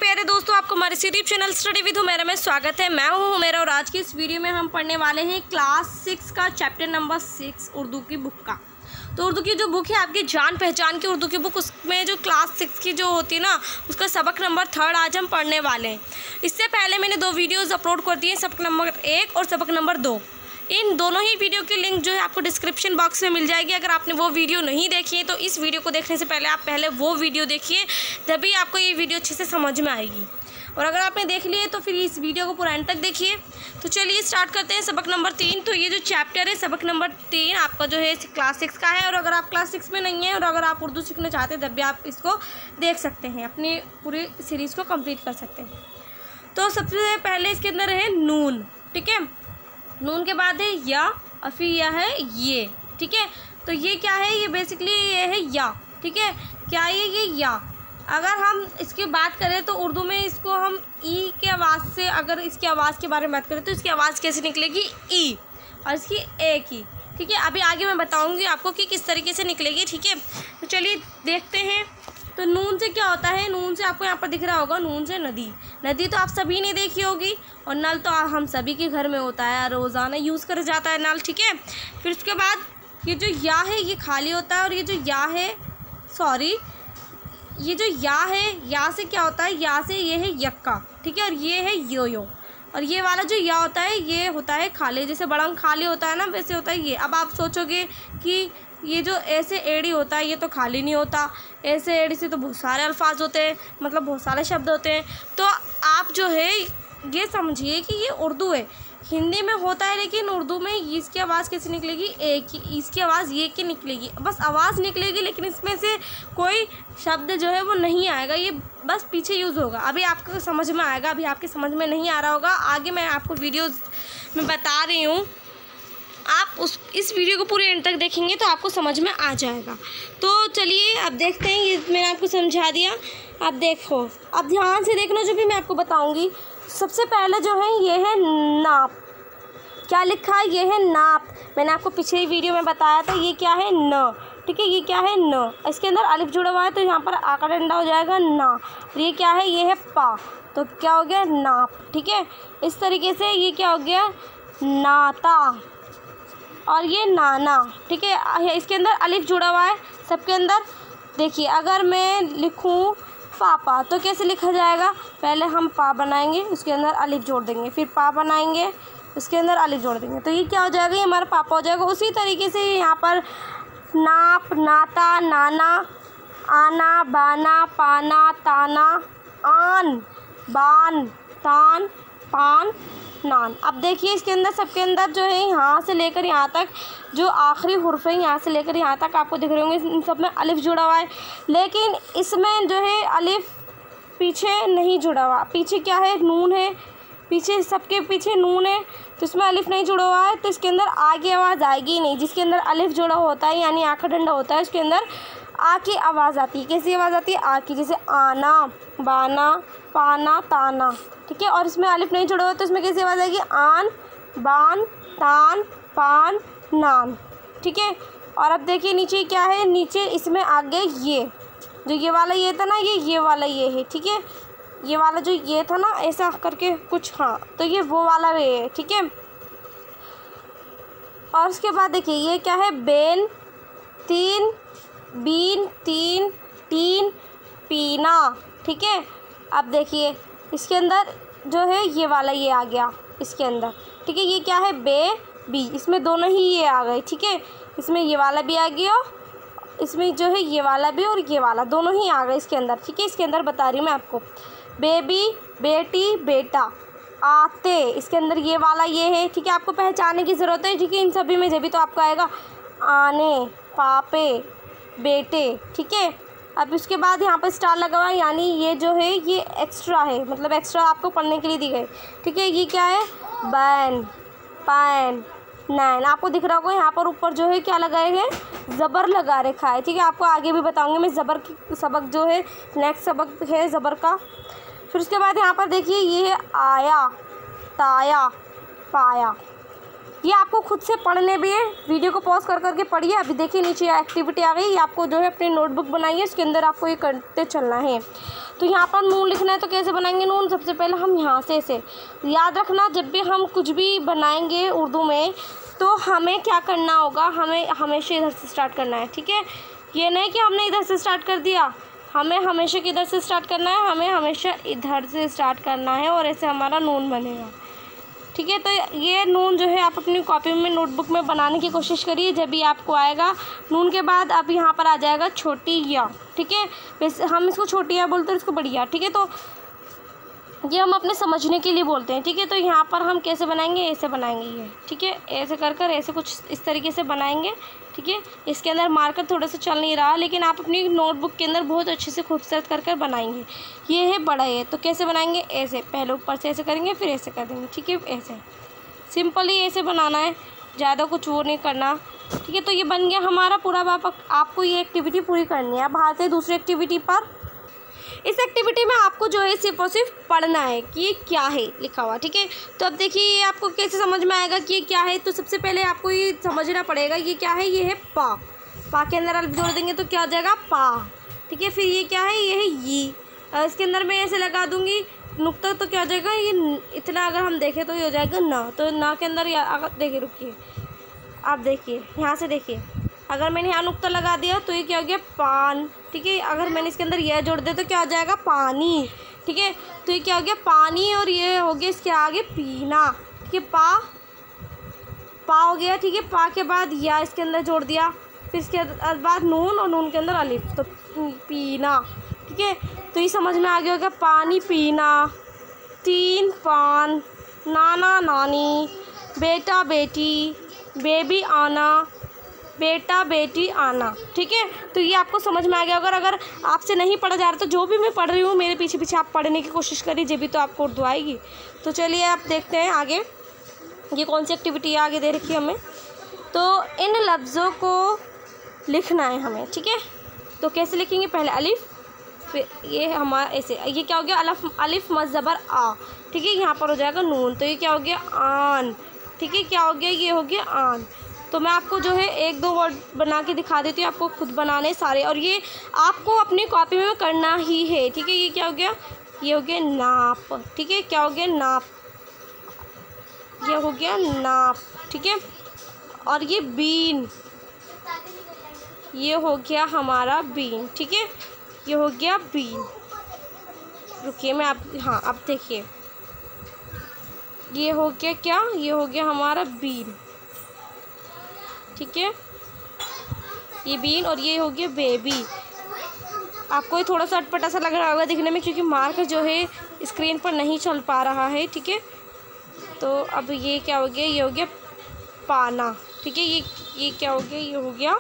प्यारे दोस्तों, आपको हमारे YouTube channel study with Humaira में स्वागत है। मैं हूं हुमैरा और आज की इस वीडियो में हम पढ़ने वाले हैं क्लास 6 का चैप्टर नंबर 6 उर्दू की बुक का। तो उर्दू की जो बुक है आपकी जान पहचान की उर्दू की बुक, उसमें जो क्लास 6 की जो होती है ना, उसका सबक नंबर 3 आज हम पढ़ने वाले हैं। इससे पहले मैंने 2 वीडियोज़ अपलोड कर दिए, सबक नंबर 1 और सबक नंबर 2। इन दोनों ही वीडियो की लिंक जो है आपको डिस्क्रिप्शन बॉक्स में मिल जाएगी। अगर आपने वो वीडियो नहीं देखी है तो इस वीडियो को देखने से पहले आप पहले वो वीडियो देखिए, तभी आपको ये वीडियो अच्छे से समझ में आएगी। और अगर आपने देख लिए तो फिर इस वीडियो को पूरा एंड तक देखिए। तो चलिए स्टार्ट करते हैं सबक नंबर 3। तो ये जो चैप्टर है सबक नंबर 3 आपका जो है क्लास 6 का है। और अगर आप क्लास 6 में नहीं हैं और अगर आप उर्दू सीखना चाहते हैं तब भी आप इसको देख सकते हैं, अपनी पूरी सीरीज़ को कंप्लीट कर सकते हैं। तो सबसे पहले इसके अंदर है नून, ठीक है। नून के बाद है या और फिर यह है ये, ठीक है। तो ये क्या है, ये बेसिकली ये है या, ठीक है। क्या ये या। अगर हम इसकी बात करें तो उर्दू में इसको हम ई के आवाज़ से, अगर इसकी आवाज़ के बारे में बात करें तो इसकी आवाज़ कैसे निकलेगी, ई, और इसकी ए की, ठीक है। अभी आगे मैं बताऊंगी आपको कि किस तरीके से निकलेगी, ठीक है। तो चलिए देखते हैं। तो नून से क्या होता है, नून से आपको यहाँ पर दिख रहा होगा, नून से नदी। नदी तो आप सभी ने देखी होगी, और नल तो हम सभी के घर में होता है, रोज़ाना यूज़ कर जाता है नल, ठीक है। फिर उसके बाद ये जो या है ये खाली होता है, और ये जो या है, सॉरी, ये जो या है, या से क्या होता है, या से ये है यक्का, ठीक है। और ये है यो। और ये वाला जो या होता है ये होता है खाली, जैसे बड़ा खाली होता है ना, वैसे होता है ये। अब आप सोचोगे कि ये जो ऐसे एड़ी होता है ये तो खाली नहीं होता, ऐसे एड़ी से तो बहुत सारे अल्फाज होते हैं, मतलब बहुत सारे शब्द होते हैं। तो आप जो है ये समझिए कि ये उर्दू है, हिंदी में होता है, लेकिन उर्दू में इसकी आवाज़ कैसे निकलेगी, ए की, इसकी आवाज़ ये की निकलेगी, बस आवाज़ निकलेगी, लेकिन इसमें से कोई शब्द जो है वो नहीं आएगा, ये बस पीछे यूज़ होगा। अभी आपको समझ में आएगा, अभी आपके समझ में नहीं आ रहा होगा, आगे मैं आपको वीडियोज़ में बता रही हूँ। आप इस वीडियो को पूरे एंड तक देखेंगे तो आपको समझ में आ जाएगा। तो चलिए अब देखते हैं, ये मैंने आपको समझा दिया। अब देखो, अब ध्यान से देखना जो भी मैं आपको बताऊंगी। सबसे पहले जो है ये है नाप। क्या लिखा है, ये है नाप। मैंने आपको पिछली वीडियो में बताया था ये क्या है, न, ठीक है। ये क्या है, न, इसके अंदर अलिफ जुड़ा हुआ है तो यहाँ पर आका डंडा हो जाएगा ना। और ये क्या है, ये है पा, तो क्या हो गया, नाप, ठीक है। इस तरीके से ये क्या हो गया, नाता, और ये नाना, ठीक है। इसके अंदर अलिफ जुड़ा हुआ है सबके अंदर। देखिए अगर मैं लिखूं पापा तो कैसे लिखा जाएगा, पहले हम पा बनाएंगे, उसके अंदर अलिफ जोड़ देंगे, फिर पा बनाएंगे, उसके अंदर अलिफ जोड़ देंगे, तो ये क्या हो जाएगा, ये हमारा पापा हो जाएगा। उसी तरीके से यहाँ पर नाप, नाता, नाना, आना, बाना, पाना, ताना, आन, बान, तान, पान, नान। अब देखिए इसके अंदर सबके अंदर जो है यहाँ से लेकर यहाँ तक जो आखिरी हुर्फ है, यहाँ से लेकर यहाँ तक आपको दिख रहे होंगे, इन सब में अलिफ जुड़ा हुआ है, लेकिन इसमें जो है अलिफ पीछे नहीं जुड़ा हुआ। पीछे क्या है, नून है, पीछे सबके पीछे नून है, तो इसमें अलिफ नहीं जुड़ा हुआ है, तो इसके अंदर आगे आवाज़ आएगी ही नहीं। जिसके अंदर अलिफ जुड़ा होता है यानी आखा डंडा होता है, उसके अंदर आ की आवाज़ आती है। कैसी आवाज़ आती है, आ की, जैसे आना, बाना, पाना, ताना, ठीक है। और इसमें अलिफ नहीं जुड़ा हुआ तो इसमें कैसी आवाज़ आएगी, आन, बान, तान, पान, नान, ठीक है। और अब देखिए नीचे क्या है, नीचे इसमें आगे ये जो ये वाला ये था ना, ये वाला ये है, ठीक है। ये वाला जो ये था ना ऐसा करके कुछ, हाँ, तो ये वो वाला वे है, ठीक है। और उसके बाद देखिए ये क्या है, बेन, तीन, बीन, तीन, तीन, पीना, ठीक है। अब देखिए इसके अंदर जो है ये वाला ये आ गया इसके अंदर, ठीक है। ये क्या है, बे, बी, इसमें दोनों ही ये आ गए, ठीक है। इसमें ये वाला भी आ गया, इसमें जो है ये वाला भी और ये वाला दोनों ही आ गए इसके अंदर, ठीक है। इसके अंदर बता रही हूँ मैं आपको, बेबी, बेटी, बेटा, आते, इसके अंदर ये वाला ये है, ठीक है। आपको पहचानने की ज़रूरत है, ठीक है, इन सभी में जब भी तो आपको आएगा, आने, पापे, बेटे, ठीक है। अब उसके बाद यहाँ पर स्टार लगा हुआ है, यानी ये जो है ये एक्स्ट्रा है, मतलब एक्स्ट्रा आपको पढ़ने के लिए दी गई, ठीक है। ये क्या है, बैन, पैन, नैन, आपको दिख रहा होगा यहाँ पर ऊपर जो है क्या लगाए हैं, ज़बर लगा रखा है, ठीक है। आपको आगे भी बताऊंगी मैं ज़बर की सबक जो है, नेक्स्ट सबक है ज़बर का। फिर उसके बाद यहाँ पर देखिए ये है आया, ताया, पाया, ये आपको खुद से पढ़ने भी है, वीडियो को पॉज कर करके पढ़िए। अभी देखिए नीचे एक्टिविटी आ गई, ये आपको जो है अपनी नोटबुक बनाइए, इसके अंदर आपको ये करते चलना है। तो यहाँ पर नून लिखना है, तो कैसे बनाएंगे नून? सबसे पहले हम यहाँ से ऐसे, याद रखना जब भी हम कुछ भी बनाएंगे उर्दू में तो हमें क्या करना होगा, हमें हमेशा इधर से स्टार्ट करना है, ठीक है। ये नहीं कि हमने इधर से स्टार्ट कर दिया, हमें हमेशा किधर से स्टार्ट करना है, हमें हमेशा इधर से स्टार्ट करना है और ऐसे हमारा नून बनेगा, ठीक है। तो ये नून जो है आप अपनी कॉपी में नोटबुक में बनाने की कोशिश करिए, जब भी आपको आएगा। नून के बाद अब यहाँ पर आ जाएगा छोटी या, ठीक है। वैसे हम इसको छोटी या बोलते हैं, इसको बड़ी या, ठीक है। तो ये हम अपने समझने के लिए बोलते हैं, ठीक है। तो यहाँ पर हम कैसे बनाएंगे, ऐसे बनाएंगे ये, ठीक है। ऐसे कर कर ऐसे कुछ इस तरीके से बनाएंगे, ठीक है। इसके अंदर मार्कर थोड़ा सा चल नहीं रहा, लेकिन आप अपनी नोटबुक के अंदर बहुत अच्छे से खूबसूरत कर कर बनाएंगे। ये है बड़ा है, तो कैसे बनाएंगे, ऐसे पहले ऊपर से ऐसे करेंगे, फिर ऐसे कर देंगे, ठीक है। ऐसे सिंपली ऐसे बनाना है, ज़्यादा कुछ वो नहीं करना, ठीक है। तो ये बन गया हमारा पूरा। आपको ये एक्टिविटी पूरी करनी है। अब आते हैं दूसरी एक्टिविटी पर। इस एक्टिविटी में आपको जो है सिर्फ और सिर्फ पढ़ना है कि ये क्या है लिखा हुआ, ठीक है। तो अब देखिए ये आपको कैसे समझ में आएगा कि ये क्या है। तो सबसे पहले आपको ये समझना पड़ेगा ये क्या है। ये है पा। पा के अंदर अलिफ जोड़ देंगे तो क्या हो जाएगा, पा, ठीक है। फिर ये क्या है, ये है ये। इसके अंदर मैं ऐसे लगा दूंगी नुक्ता, तो क्या हो जाएगा, ये इतना अगर हम देखें तो ये हो जाएगा ना। तो ना के अंदर अगर देखिए, रुकिए आप देखिए, यहाँ से देखिए, अगर मैंने यहाँ नुक्ता लगा दिया तो ये क्या हो गया, पान, ठीक है। अगर मैंने इसके अंदर यह जोड़ दिया तो क्या हो जाएगा, पानी, ठीक है। तो ये क्या हो गया, पानी, और ये हो गया इसके आगे पीना, ठीक है। पा हो गया, ठीक है। पा के बाद या इसके अंदर जोड़ दिया, फिर इसके बाद नून, और नून के अंदर अलिफ, तो पीना, ठीक है। तो ये समझ में आ गया होगा, पानी पीना, तीन पान, नाना नानी, बेटा बेटी, बेबी आना, बेटा बेटी आना, ठीक है। तो ये आपको समझ में आ गया। अगर आपसे नहीं पढ़ा जा रहा तो जो भी मैं पढ़ रही हूँ मेरे पीछे पीछे आप पढ़ने की कोशिश करिए, जब भी तो आपको उर्दू आएगी। तो चलिए आप देखते हैं आगे ये कौन सी एक्टिविटी है आगे दे रखी है हमें। तो इन लफ्ज़ों को लिखना है हमें, ठीक है। तो कैसे लिखेंगे, पहले अलिफ, फिर ये हमारा ऐसे, ये क्या हो गया, अलिफ मद ज़बर आ, ठीक है। यहाँ पर हो जाएगा नून, तो ये क्या हो गया, आन, ठीक है। क्या हो गया, ये हो गया आन। तो मैं आपको जो है एक दो वर्ड बना के दिखा देती हूँ, आपको खुद बनाने सारे, और ये आपको अपनी कॉपी में करना ही है, ठीक है। ये क्या हो गया, ये हो गया नाप, ठीक है। क्या हो गया, नाप, ये हो गया नाप, ठीक है। और ये बीन, ये हो गया हमारा बीन, ठीक है। ये हो गया बीन। रुकिए मैं आप, हाँ अब देखिए, ये हो गया क्या, ये हो गया हमारा बीन, ठीक है। ये बीन, और ये हो गया बेबी। आपको ये थोड़ा सा अटपटा सा लग रहा होगा दिखने में, क्योंकि मार्कर जो है स्क्रीन पर नहीं चल पा रहा है, ठीक है। तो अब ये क्या हो गया, ये हो गया पाना, ठीक है। ये क्या हो गया, ये हो गया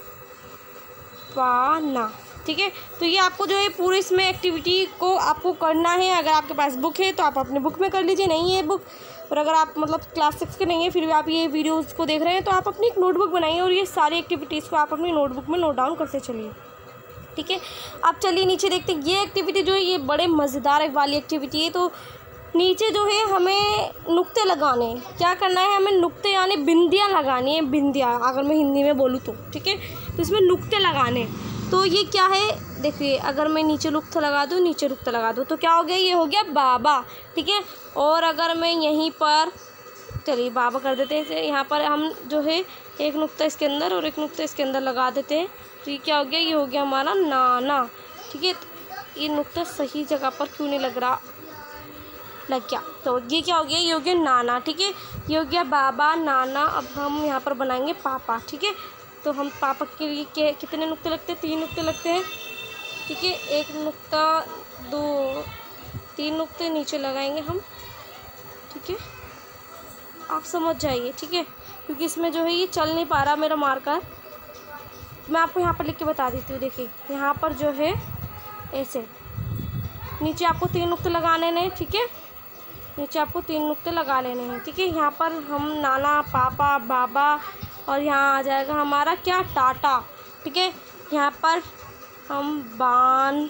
पाना, ठीक है। तो ये आपको जो है पूरे इसमें एक्टिविटी को आपको करना है। अगर आपके पास बुक है तो आप अपने बुक में कर लीजिए, नहीं है बुक, और अगर आप मतलब क्लास 6 के नहीं है फिर भी आप ये वीडियोस को देख रहे हैं तो आप अपनी एक नोटबुक बनाइए और ये सारी एक्टिविटीज़ को आप अपनी नोटबुक में नोट डाउन करते चलिए, ठीक है। अब चलिए नीचे देखते हैं। ये एक्टिविटी जो है ये बड़े मज़ेदार वाली एक्टिविटी है। तो नीचे जो है हमें नुक्ते लगाने, क्या करना है, हमें नुक्ते यानी बिंदियाँ लगानी है, बिंदियाँ अगर मैं हिंदी में बोलूँ तो, ठीक है। तो इसमें नुक्ते लगाने, तो ये क्या है, देखिए अगर मैं नीचे नुक्ता लगा दूँ, नीचे नुक्ता लगा दूँ तो क्या हो गया, ये हो गया बाबा, ठीक है। और अगर मैं यहीं पर, चलिए बाबा कर देते हैं, यहाँ पर हम जो है एक नुक्ता इसके अंदर और एक नुक्ता इसके अंदर लगा देते हैं, तो ये क्या हो गया, ये हो गया हमारा नाना, ठीक है। ये नुक्ता सही जगह पर क्यों नहीं लग रहा, लग गया, तो ये क्या हो गया, ये हो गया नाना, ठीक है। ये हो गया बाबा, नाना। अब हम यहाँ पर बनाएंगे पापा, ठीक है। तो हम पापा के लिए कितने नुक्ते लगते हैं, 3 नुक्ते लगते हैं, ठीक है। एक नुक्ता, 2, 3 नुक्ते नीचे लगाएंगे हम, ठीक है। आप समझ जाइए, ठीक है, क्योंकि इसमें जो है ये चल नहीं पा रहा मेरा मार्कर, मैं आपको यहाँ पर लिख के बता देती हूँ। देखिए यहाँ पर जो है ऐसे नीचे आपको 3 नुक्ते लगाने हैं, ठीक है। नीचे आपको 3 नुक्ते लगा लेने हैं, ठीक है। यहाँ पर हम नाना, पापा, बाबा, और यहाँ आ जाएगा हमारा क्या, टाटा, ठीक है। यहाँ पर हम बान,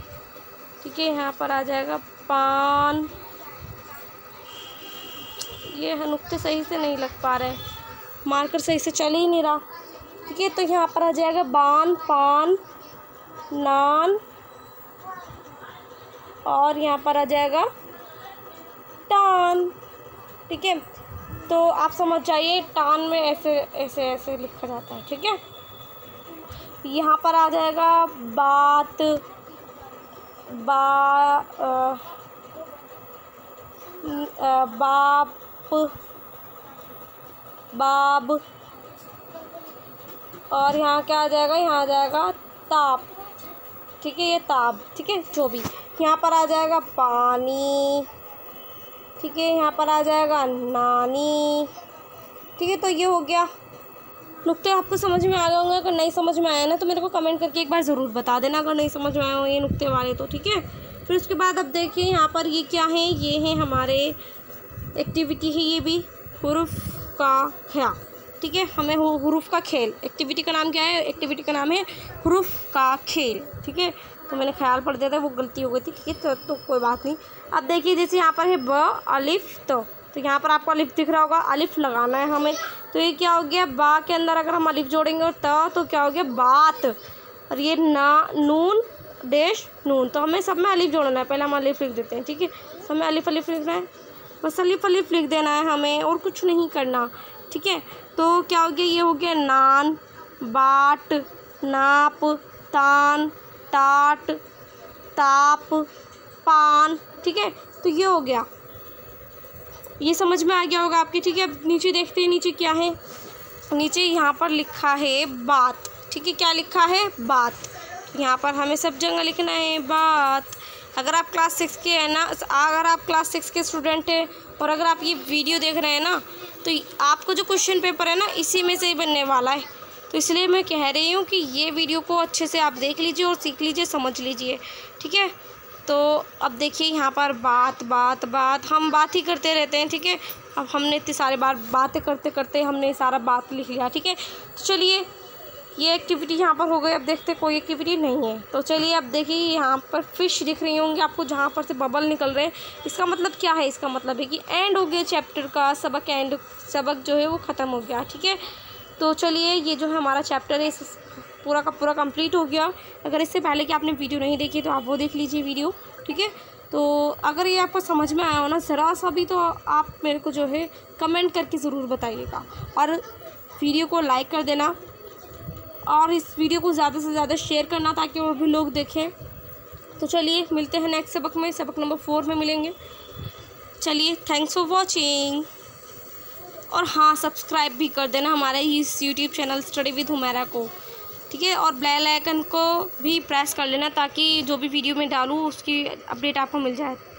ठीक है। यहाँ पर आ जाएगा पान, ये नुक्ते सही से नहीं लग पा रहे, मार्कर सही से चल ही नहीं रहा। ठीक है, तो यहाँ पर आ जाएगा बान, पान, नान, और यहाँ पर आ जाएगा टान। ठीक है, तो आप समझ जाइए टान में ऐसे ऐसे ऐसे लिखा जाता है। ठीक है, यहाँ पर आ जाएगा बात, बाप, बाब, और यहाँ क्या आ जाएगा, यहाँ आ जाएगा ताप। ठीक है, ये ताप। ठीक है, जो भी। यहाँ पर आ जाएगा पानी। ठीक है, यहाँ पर आ जाएगा नानी। ठीक है, तो ये हो गया। नुक्ते आपको समझ में आ गए होंगे। अगर नहीं समझ में आया ना तो मेरे को कमेंट करके एक बार ज़रूर बता देना, अगर नहीं समझ में आए हो ये नुक्ते वाले तो। ठीक है, फिर उसके बाद अब देखिए यहाँ पर ये क्या है, ये है हमारे एक्टिविटी है, ये भी हुरूफ का ख्या। ठीक है, हमें हुरूफ का खेल, एक्टिविटी का नाम क्या है, एक्टिविटी का नाम है हुरूफ का खेल। ठीक है, तो मैंने ख्याल पढ़ दिया था, वो गलती हो गई थी। ठीक है, तो कोई बात नहीं। अब देखिए जैसे यहाँ पर है ब अलिफ तो यहाँ पर आपको अलिफ दिख रहा होगा, अलिफ लगाना है हमें। तो ये क्या हो गया, बा के अंदर अगर हम अलिफ जोड़ेंगे और त तो क्या हो गया, बात। और ये ना, नून डेश नून, तो हमें सब में अलिफ जोड़ना है। पहले हम अलिफ लिख देते हैं। ठीक है, सब में अलिफ अलिफ लिखना है, बस अलिफ अलिफ लिख देना है हमें, और कुछ नहीं करना। ठीक है, तो क्या हो गया, ये हो गया नान, बाट, नाप, तान, टाट, ताप, पान। ठीक है, तो ये हो गया, ये समझ में आ गया होगा आपके। ठीक है, अब नीचे देखते हैं, नीचे क्या है। नीचे यहाँ पर लिखा है बात। ठीक है, क्या लिखा है, बात। यहाँ पर हमें सब जगह लिखना है बात। अगर आप क्लास 6 के हैं ना, अगर आप क्लास 6 के स्टूडेंट हैं और अगर आप ये वीडियो देख रहे हैं ना, तो आपको जो क्वेश्चन पेपर है ना इसी में से ही बनने वाला है। तो इसलिए मैं कह रही हूँ कि ये वीडियो को अच्छे से आप देख लीजिए और सीख लीजिए, समझ लीजिए। ठीक है, तो अब देखिए यहाँ पर बात बात बात, हम बात ही करते रहते हैं। ठीक है, अब हमने इतनी सारी बार बातें करते करते हमने सारा बात लिख लिया। ठीक है, तो चलिए ये एक्टिविटी यहाँ पर हो गई। अब देखते कोई एक्टिविटी नहीं है, तो चलिए अब देखिए यहाँ पर फ़िश दिख रही होंगी आपको, जहाँ पर से बबल निकल रहे हैं। इसका मतलब क्या है, इसका मतलब है कि एंड हो गया चैप्टर का, सबक एंड, सबक जो है वो ख़त्म हो गया। ठीक है, तो चलिए ये जो है हमारा चैप्टर है पूरा का पूरा कंप्लीट हो गया। अगर इससे पहले कि आपने वीडियो नहीं देखी तो आप वो देख लीजिए वीडियो। ठीक है, तो अगर ये आपको समझ में आया हो ना ज़रा सा भी, तो आप मेरे को जो है कमेंट करके ज़रूर बताइएगा, और वीडियो को लाइक कर देना, और इस वीडियो को ज़्यादा से ज़्यादा शेयर करना ताकि और भी लोग देखें। तो चलिए मिलते हैं नेक्स्ट सबक में, सबक नंबर 4 में मिलेंगे। चलिए, थैंक्स फॉर वॉचिंग, और हाँ सब्सक्राइब भी कर देना हमारे इस YouTube channel study with Humaira को। ठीक है, और बेल आइकन को भी प्रेस कर लेना ताकि जो भी वीडियो में डालूँ उसकी अपडेट आपको मिल जाए।